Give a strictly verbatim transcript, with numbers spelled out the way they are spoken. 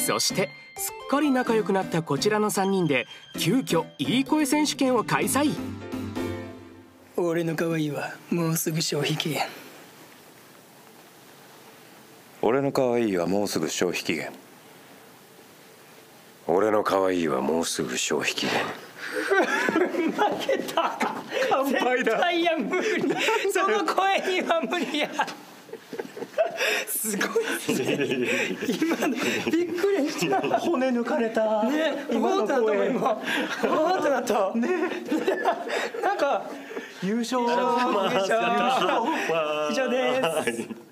そしてすっかり仲良くなったこちらのさんにんで急遽いい声選手権を開催。 俺の可愛いはもうすぐ消費期限。 俺の可愛いはもうすぐ消費期限。俺の可愛いはもうすぐ消費期限。 負けた。 乾杯だ。 絶対や無理。その声には無理や。すごいですね。今のびっくりした。 骨抜かれた。 ね、今の声今。あーってなった。ね、なんか優勝。 優勝。以上です。